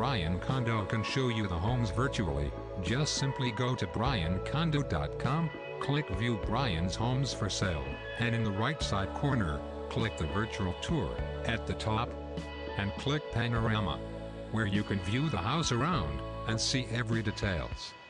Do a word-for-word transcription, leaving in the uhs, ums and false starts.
Brian Kondo can show you the homes virtually. Just simply go to brian kondo dot com, click View Brian's Homes for Sale, and in the right side corner, click the virtual tour at the top, and click Panorama, where you can view the house around and see every details.